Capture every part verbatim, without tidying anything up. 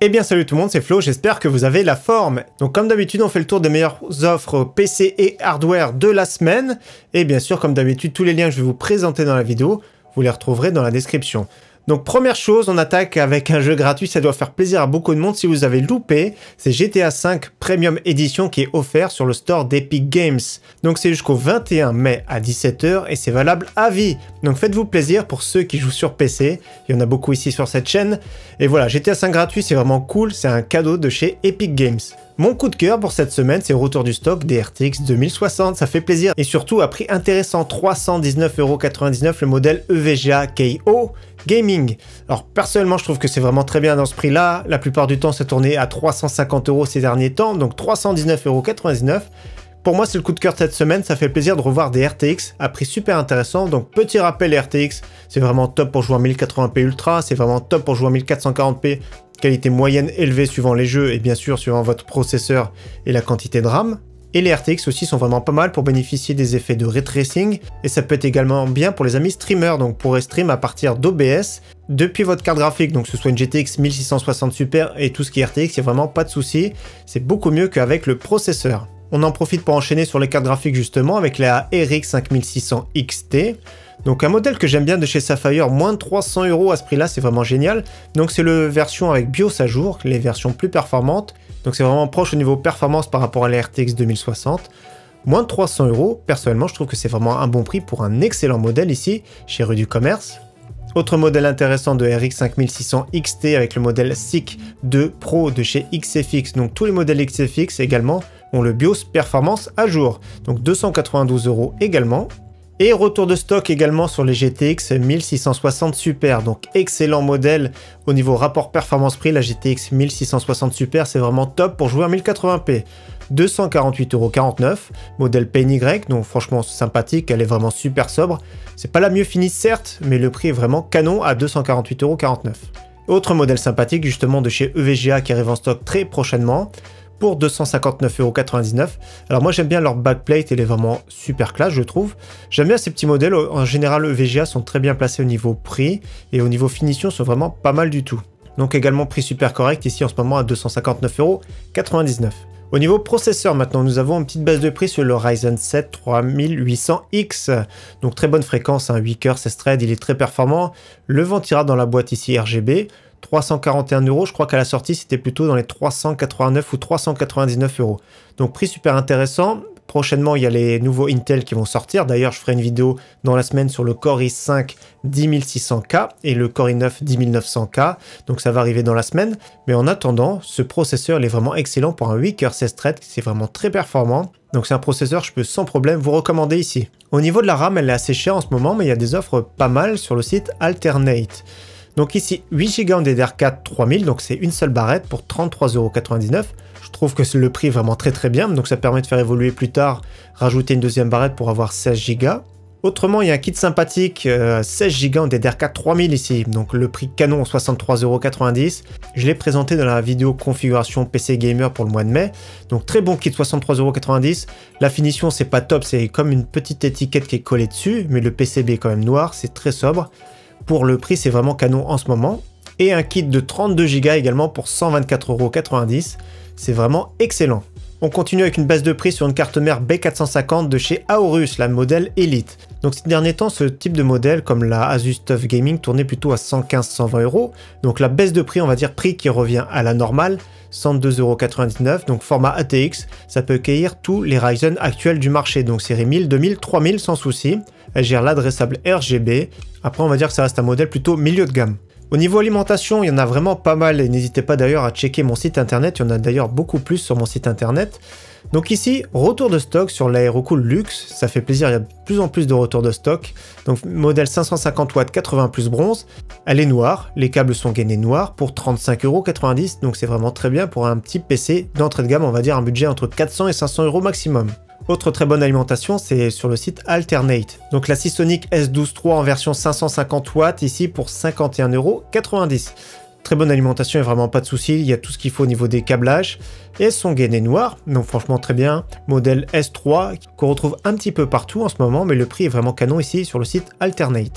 Eh bien salut tout le monde, c'est Flo, j'espère que vous avez la forme. Donc comme d'habitude, on fait le tour des meilleures offres P C et hardware de la semaine. Et bien sûr, comme d'habitude, tous les liens que je vais vous présenter dans la vidéo, vous les retrouverez dans la description. Donc première chose, on attaque avec un jeu gratuit, ça doit faire plaisir à beaucoup de monde si vous avez loupé. C'est G T A cinq Premium Edition qui est offert sur le store d'Epic Games. Donc c'est jusqu'au vingt et un mai à dix-sept heures et c'est valable à vie. Donc faites-vous plaisir pour ceux qui jouent sur P C, il y en a beaucoup ici sur cette chaîne. Et voilà, G T A cinq gratuit, c'est vraiment cool, c'est un cadeau de chez Epic Games. Mon coup de cœur pour cette semaine, c'est le retour du stock des R T X deux mille soixante, ça fait plaisir. Et surtout à prix intéressant, trois cent dix-neuf euros quatre-vingt-dix-neuf, le modèle E V G A K O Gaming. Alors personnellement, je trouve que c'est vraiment très bien dans ce prix-là. La plupart du temps, c'est tourné à trois cent cinquante euros ces derniers temps, donc trois cent dix-neuf euros quatre-vingt-dix-neuf. Pour moi, c'est le coup de cœur de cette semaine, ça fait plaisir de revoir des R T X à prix super intéressant. Donc petit rappel, les R T X, c'est vraiment top pour jouer en mille quatre-vingts p Ultra, c'est vraiment top pour jouer en mille quatre cent quarante p, qualité moyenne élevée suivant les jeux et bien sûr suivant votre processeur et la quantité de RAM. Et les R T X aussi sont vraiment pas mal pour bénéficier des effets de ray tracing. Et ça peut être également bien pour les amis streamers, donc pour stream à partir d'O B S depuis votre carte graphique, donc que ce soit une G T X mille six cent soixante Super et tout ce qui est R T X, il n'y a vraiment pas de souci. C'est beaucoup mieux qu'avec le processeur. On en profite pour enchaîner sur les cartes graphiques justement avec la R X cinq mille six cents X T. Donc un modèle que j'aime bien de chez Sapphire, moins de trois cents euros à ce prix-là, c'est vraiment génial. Donc c'est le version avec BIOS à jour, les versions plus performantes. Donc c'est vraiment proche au niveau performance par rapport à la R T X deux mille soixante. Moins de trois cents euros, personnellement je trouve que c'est vraiment un bon prix pour un excellent modèle ici, chez Rue du Commerce. Autre modèle intéressant de R X cinq mille six cents X T avec le modèle S I C deux Pro de chez X F X. Donc tous les modèles X F X également ont le BIOS performance à jour. Donc deux cent quatre-vingt-douze euros également. Et retour de stock également sur les G T X mille six cent soixante Super, donc excellent modèle au niveau rapport performance-prix, la G T X mille six cent soixante Super c'est vraiment top pour jouer en mille quatre-vingts p. deux cent quarante-huit euros quarante-neuf, modèle P N Y, donc franchement sympathique, elle est vraiment super sobre. C'est pas la mieux finie certes, mais le prix est vraiment canon à deux cent quarante-huit euros quarante-neuf. Autre modèle sympathique justement de chez E V G A qui arrive en stock très prochainement, pour deux cent cinquante-neuf euros quatre-vingt-dix-neuf. Alors moi j'aime bien leur backplate, elle est vraiment super classe je trouve. J'aime bien ces petits modèles, en général E V G A sont très bien placés au niveau prix et au niveau finition sont vraiment pas mal du tout. Donc également prix super correct ici en ce moment à deux cent cinquante-neuf euros quatre-vingt-dix-neuf. Au niveau processeur maintenant, nous avons une petite baisse de prix sur le Ryzen sept trois mille huit cents X. Donc très bonne fréquence, hein, huit cœurs, seize threads, il est très performant. Le vent ira dans la boîte ici R G B. trois cent quarante et un euros, je crois qu'à la sortie c'était plutôt dans les trois cent quatre-vingt-neuf ou trois cent quatre-vingt-dix-neuf euros. Donc prix super intéressant. Prochainement il y a les nouveaux Intel qui vont sortir. D'ailleurs je ferai une vidéo dans la semaine sur le Core i cinq dix mille six cents K et le Core i neuf dix mille neuf cents K. Donc ça va arriver dans la semaine. Mais en attendant, ce processeur il est vraiment excellent pour un huit cœurs seize threads. C'est vraiment très performant. Donc c'est un processeur que je peux sans problème vous recommander ici. Au niveau de la RAM, elle est assez chère en ce moment, mais il y a des offres pas mal sur le site Alternate. Donc ici, huit giga en D D R quatre trois mille, donc c'est une seule barrette pour trente-trois euros quatre-vingt-dix-neuf. Je trouve que le prix est vraiment très très bien, donc ça permet de faire évoluer plus tard, rajouter une deuxième barrette pour avoir seize giga. Autrement, il y a un kit sympathique, euh, seize giga en D D R quatre trois mille ici, donc le prix canon soixante-trois euros quatre-vingt-dix. Je l'ai présenté dans la vidéo configuration P C Gamer pour le mois de mai. Donc très bon kit, soixante-trois euros quatre-vingt-dix. La finition, c'est pas top, c'est comme une petite étiquette qui est collée dessus, mais le P C B est quand même noir, c'est très sobre. Pour le prix, c'est vraiment canon en ce moment. Et un kit de trente-deux giga également pour cent vingt-quatre euros quatre-vingt-dix. C'est vraiment excellent. On continue avec une baisse de prix sur une carte mère B quatre cent cinquante de chez Aorus, la modèle Elite. Donc ces derniers temps, ce type de modèle, comme la Asus TUF Gaming, tournait plutôt à cent quinze à cent vingt euros. Donc la baisse de prix, on va dire prix qui revient à la normale, cent deux euros quatre-vingt-dix-neuf. Donc format A T X, ça peut accueillir tous les Ryzen actuels du marché. Donc série mille, deux mille, trois mille sans souci. Elle gère l'adressable R G B. Après, on va dire que ça reste un modèle plutôt milieu de gamme. Au niveau alimentation, il y en a vraiment pas mal et n'hésitez pas d'ailleurs à checker mon site internet. Il y en a d'ailleurs beaucoup plus sur mon site internet. Donc ici, retour de stock sur l'Aerocool Luxe. Ça fait plaisir, il y a de plus en plus de retours de stock. Donc modèle cinq cent cinquante watts quatre-vingts plus bronze. Elle est noire, les câbles sont gainés noirs pour trente-cinq euros quatre-vingt-dix. Donc c'est vraiment très bien pour un petit P C d'entrée de gamme. On va dire un budget entre quatre cents et cinq cents euros maximum. Autre très bonne alimentation, c'est sur le site Alternate. Donc la Seasonic S douze trois en version cinq cent cinquante watts, ici pour cinquante et un euros quatre-vingt-dix. Très bonne alimentation et vraiment pas de soucis, il y a tout ce qu'il faut au niveau des câblages. Et elles sont gainées noires, donc franchement très bien. Modèle S trois, qu'on retrouve un petit peu partout en ce moment, mais le prix est vraiment canon ici sur le site Alternate.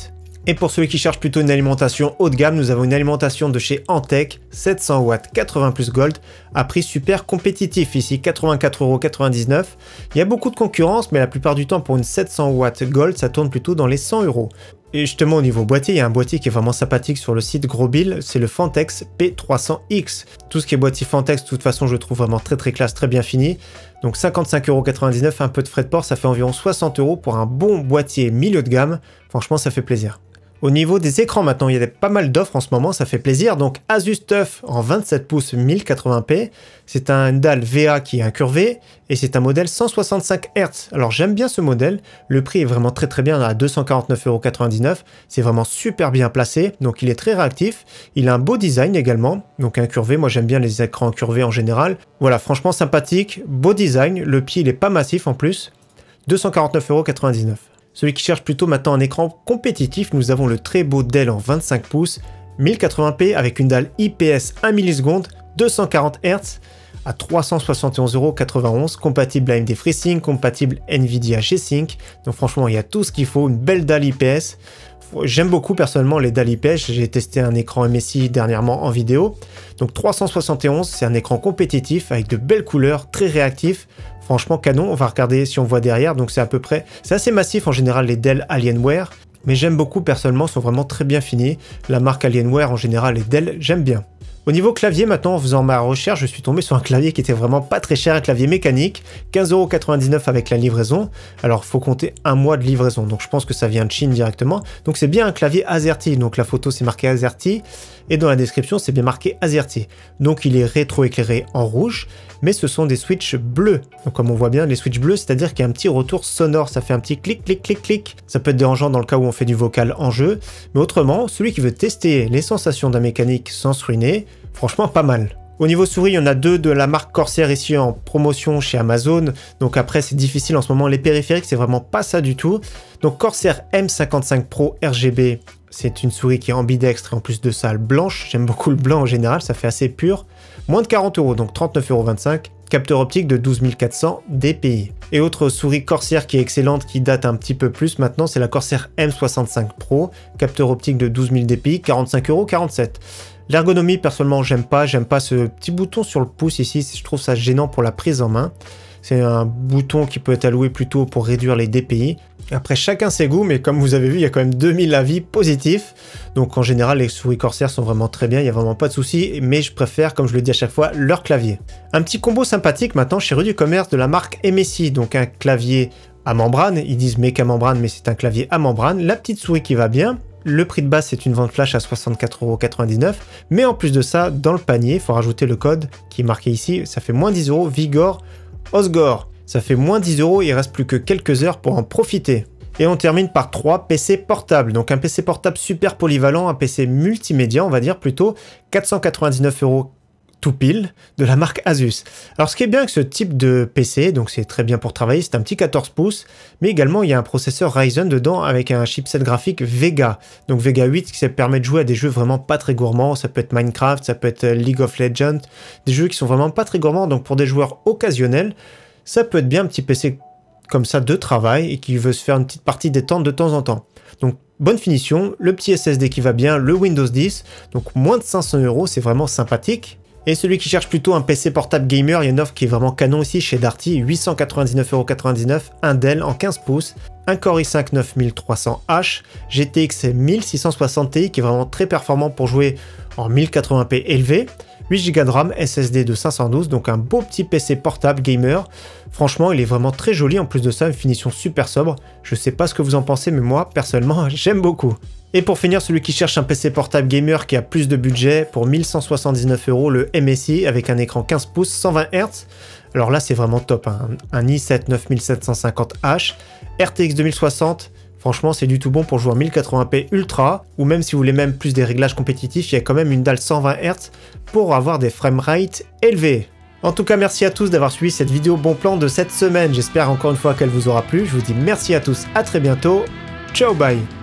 Et pour ceux qui cherchent plutôt une alimentation haut de gamme, nous avons une alimentation de chez Antec, sept cents watts, quatre-vingts plus gold, à prix super compétitif, ici quatre-vingt-quatre euros quatre-vingt-dix-neuf. Il y a beaucoup de concurrence, mais la plupart du temps pour une sept cents watts gold, ça tourne plutôt dans les cent euros. Et justement au niveau boîtier, il y a un boîtier qui est vraiment sympathique sur le site Grosbill, c'est le Fantex P trois cents X. Tout ce qui est boîtier Fantex, de toute façon, je le trouve vraiment très très classe, très bien fini. Donc cinquante-cinq euros quatre-vingt-dix-neuf, un peu de frais de port, ça fait environ soixante euros pour un bon boîtier milieu de gamme. Franchement, ça fait plaisir. Au niveau des écrans maintenant, il y a pas mal d'offres en ce moment, ça fait plaisir. Donc Asus TUF en vingt-sept pouces mille quatre-vingts p, c'est un dalle V A qui est incurvé et c'est un modèle cent soixante-cinq hertz. Alors j'aime bien ce modèle, le prix est vraiment très très bien à deux cent quarante-neuf euros quatre-vingt-dix-neuf, c'est vraiment super bien placé, donc il est très réactif, il a un beau design également, donc incurvé, moi j'aime bien les écrans incurvés en général. Voilà, franchement sympathique, beau design, le pied il est pas massif en plus, deux cent quarante-neuf euros quatre-vingt-dix-neuf. Celui qui cherche plutôt maintenant un écran compétitif, nous avons le très beau Dell en vingt-cinq pouces, mille quatre-vingts p avec une dalle I P S un milliseconde, deux cent quarante hertz à trois cent soixante et onze euros quatre-vingt-onze, compatible A M D FreeSync, compatible Nvidia G-Sync. Donc franchement, il y a tout ce qu'il faut, une belle dalle I P S. J'aime beaucoup personnellement les dalles I P S, j'ai testé un écran M S I dernièrement en vidéo. Donc trois cent soixante et onze, c'est un écran compétitif avec de belles couleurs, très réactif. Franchement canon, on va regarder si on voit derrière, donc c'est à peu près, c'est assez massif en général les Dell Alienware, mais j'aime beaucoup personnellement, sont vraiment très bien finis. La marque Alienware en général, les Dell, j'aime bien. Au niveau clavier maintenant, en faisant ma recherche, je suis tombé sur un clavier qui était vraiment pas très cher, un clavier mécanique, quinze euros quatre-vingt-dix-neuf avec la livraison. Alors il faut compter un mois de livraison, donc je pense que ça vient de Chine directement. Donc c'est bien un clavier AZERTY, donc la photo c'est marqué AZERTY, et dans la description c'est bien marqué AZERTY. Donc il est rétro-éclairé en rouge, mais ce sont des switches bleus. Donc comme on voit bien, les switches bleus, c'est-à-dire qu'il y a un petit retour sonore, ça fait un petit clic, clic, clic, clic. Ça peut être dérangeant dans le cas où on fait du vocal en jeu, mais autrement, celui qui veut tester les sensations d'un mécanique sans se ruiner, franchement pas mal. Au niveau souris, il y en a deux de la marque Corsair ici en promotion chez Amazon. Donc après, c'est difficile en ce moment. Les périphériques, c'est vraiment pas ça du tout. Donc Corsair M cinquante-cinq Pro R G B, c'est une souris qui est ambidextre et en plus de ça, elle blanche. J'aime beaucoup le blanc en général, ça fait assez pur. Moins de quarante euros, donc trente-neuf euros vingt-cinq. Capteur optique de douze mille quatre cents D P I. Et autre souris Corsair qui est excellente, qui date un petit peu plus maintenant, c'est la Corsair M soixante-cinq Pro. Capteur optique de douze mille D P I, quarante-cinq euros quarante-sept. L'ergonomie, personnellement, j'aime pas. J'aime pas ce petit bouton sur le pouce ici. Je trouve ça gênant pour la prise en main. C'est un bouton qui peut être alloué plutôt pour réduire les D P I. Après, chacun ses goûts, mais comme vous avez vu, il y a quand même deux mille avis positifs. Donc en général, les souris Corsair sont vraiment très bien, il n'y a vraiment pas de souci. Mais je préfère, comme je le dis à chaque fois, leur clavier. Un petit combo sympathique maintenant chez Rue du Commerce de la marque M S I. Donc un clavier à membrane. Ils disent méca membrane, mais c'est un clavier à membrane. La petite souris qui va bien. Le prix de base, c'est une vente flash à soixante-quatre euros quatre-vingt-dix-neuf. Mais en plus de ça, dans le panier, il faut rajouter le code qui est marqué ici. Ça fait moins dix euros Vigor Osgore. Ça fait moins dix euros, il reste plus que quelques heures pour en profiter. Et on termine par trois P C portables. Donc un P C portable super polyvalent, un P C multimédia, on va dire plutôt, quatre cent quatre-vingt-dix-neuf euros tout pile, de la marque Asus. Alors ce qui est bien avec ce type de P C, donc c'est très bien pour travailler, c'est un petit quatorze pouces, mais également il y a un processeur Ryzen dedans avec un chipset graphique Vega. Donc Vega huit qui permet de jouer à des jeux vraiment pas très gourmands, ça peut être Minecraft, ça peut être League of Legends, des jeux qui sont vraiment pas très gourmands, donc pour des joueurs occasionnels, ça peut être bien un petit P C comme ça de travail et qui veut se faire une petite partie détente de temps en temps. Donc bonne finition, le petit S S D qui va bien, le Windows dix, donc moins de cinq cents euros, c'est vraiment sympathique. Et celui qui cherche plutôt un P C portable gamer, il y a une offre qui est vraiment canon ici chez Darty, huit cent quatre-vingt-dix-neuf euros quatre-vingt-dix-neuf, un Dell en quinze pouces, un Core i cinq neuf mille trois cents H, G T X mille six cent soixante Ti qui est vraiment très performant pour jouer en mille quatre-vingts p élevé, huit giga de RAM, S S D de cinq cent douze, donc un beau petit P C portable gamer. Franchement, il est vraiment très joli, en plus de ça, une finition super sobre. Je sais pas ce que vous en pensez, mais moi, personnellement, j'aime beaucoup. Et pour finir, celui qui cherche un P C portable gamer qui a plus de budget, pour mille cent soixante-dix-neuf euros, le M S I avec un écran quinze pouces, cent vingt hertz. Alors là, c'est vraiment top, hein. Un i sept neuf sept cent cinquante H, R T X deux mille soixante. Franchement, c'est du tout bon pour jouer en mille quatre-vingts p ultra, ou même si vous voulez même plus des réglages compétitifs, il y a quand même une dalle cent vingt hertz pour avoir des framerates élevés. En tout cas, merci à tous d'avoir suivi cette vidéo bon plan de cette semaine. J'espère encore une fois qu'elle vous aura plu. Je vous dis merci à tous, à très bientôt. Ciao, bye.